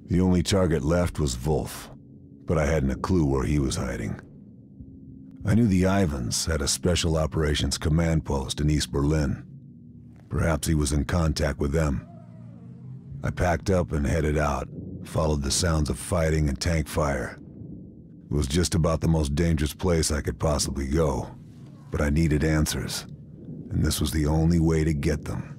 The only target left was Wolf, but I hadn't a clue where he was hiding. I knew the Ivans had a Special Operations Command post in East Berlin. Perhaps he was in contact with them. I packed up and headed out, followed the sounds of fighting and tank fire. It was just about the most dangerous place I could possibly go, but I needed answers, and this was the only way to get them.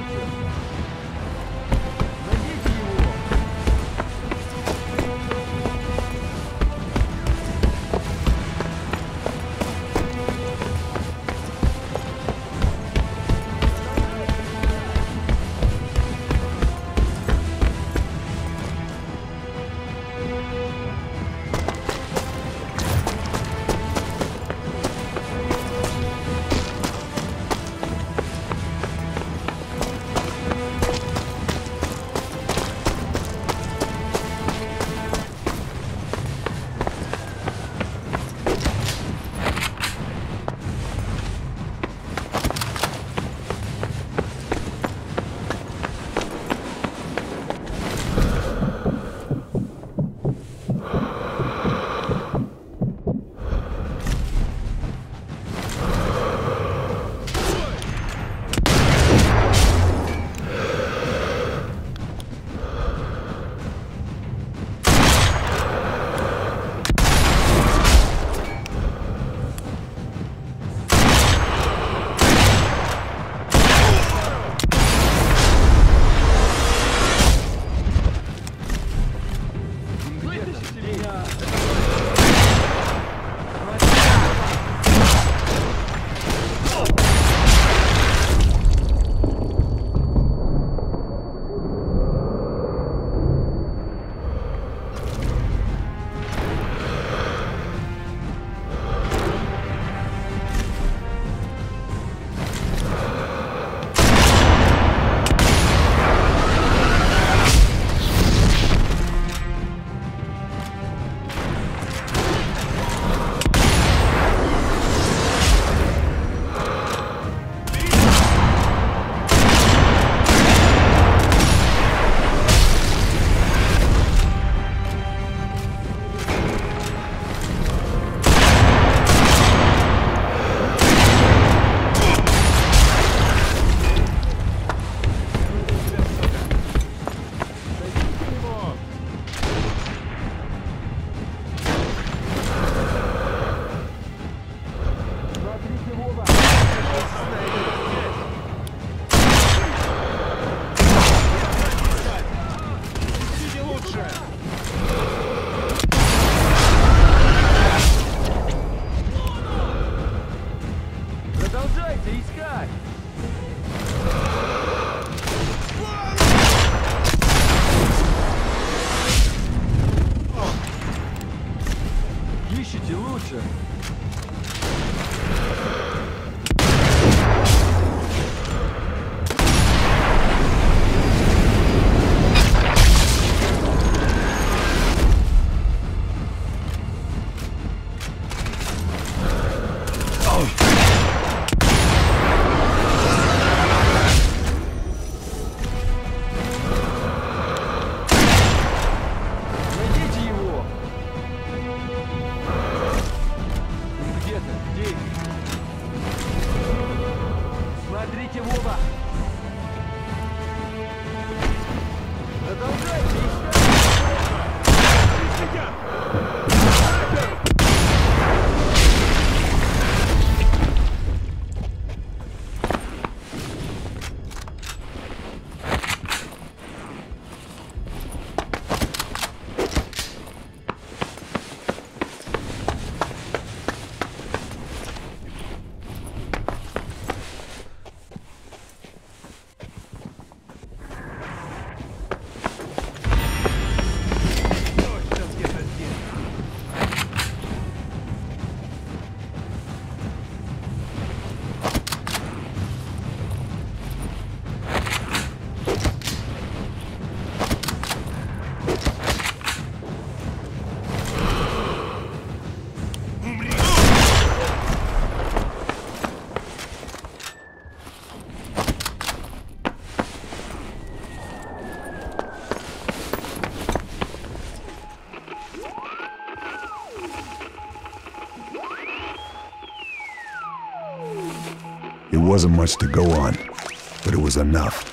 It wasn't much to go on, but it was enough.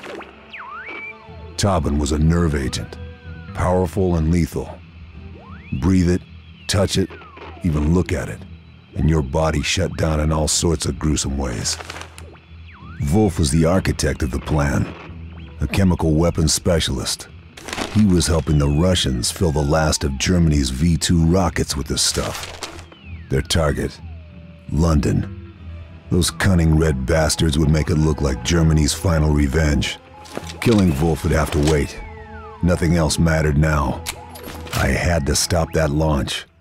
Tauben was a nerve agent, powerful and lethal. Breathe it, touch it, even look at it, and your body shut down in all sorts of gruesome ways. Wolf was the architect of the plan, a chemical weapons specialist. He was helping the Russians fill the last of Germany's V-2 rockets with this stuff. Their target, London. Those cunning red bastards would make it look like Germany's final revenge. Killing Wolf would have to wait. Nothing else mattered now. I had to stop that launch.